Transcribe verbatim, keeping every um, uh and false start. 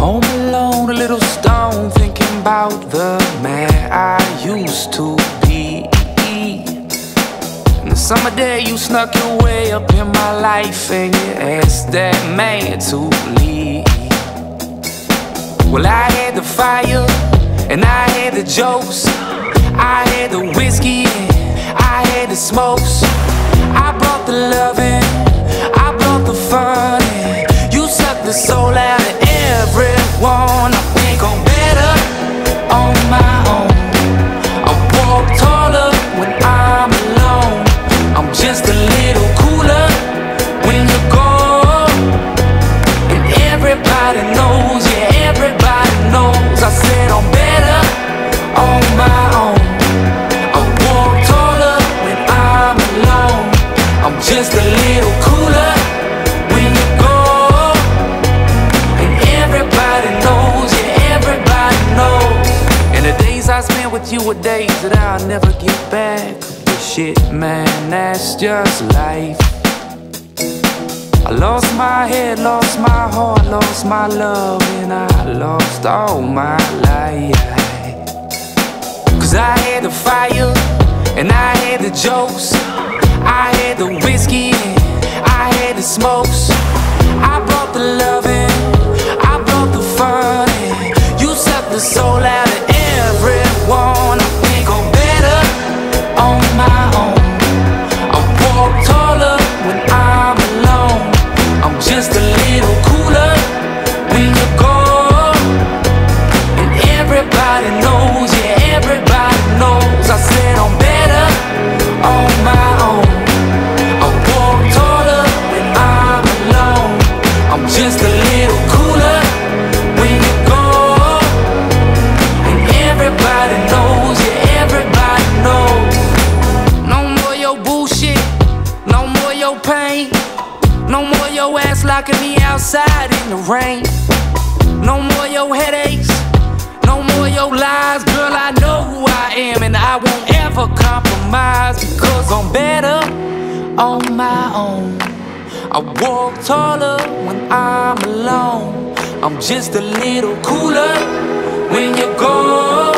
Home alone, a little stone, thinking about the man I used to be. In the summer day, you snuck your way up in my life, and you asked that man to leave. Well, I had the fire, and I had the jokes, I had the whiskey, and I had the smokes. I brought the loving, I brought the fun, and you sucked the soul out of everyone. I think I'm better on my own. I walk taller when I'm alone. I'm just a little cooler when you're gone. And everybody knows, yeah, everybody knows. I said I'm better on my own. I walk taller when I'm alone. I'm just a little cooler when you're gone. And everybody knows, yeah, everybody knows. And the days I spent with you were days that I'll never get back. But shit, man, that's just life. I lost my head, lost my heart, lost my love, and I lost all my life. Cause I had the fire, and I had the jokes, I had the whiskey, and I had the smokes. I brought the loving, I brought the fun, and you sucked the soul out of everyone. I think I'm better on my own. I walk taller when I'm alone. I'm just a little cooler when you're gone. And everybody knows, yeah, everybody knows. I said I'm better on my own. I walk taller when I'm alone. I'm just a little cooler when you're gone. And everybody knows, yeah, everybody knows. No more your bullshit, no more your pain, no more your ass locking me outside in the rain. No more your headaches, no more your lies. Girl, I know who I am, and I won't ever compromise. Because I'm better on my own. I walk taller when I'm alone. I'm just a little cooler when you're gone.